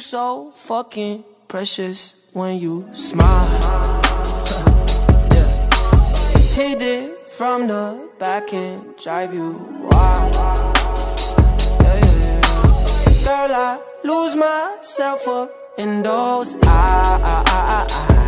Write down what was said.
so fucking precious when you smile. Yeah. Hit it from the back and drive you wild. Yeah, yeah, yeah. Girl, I lose myself up in those eyes.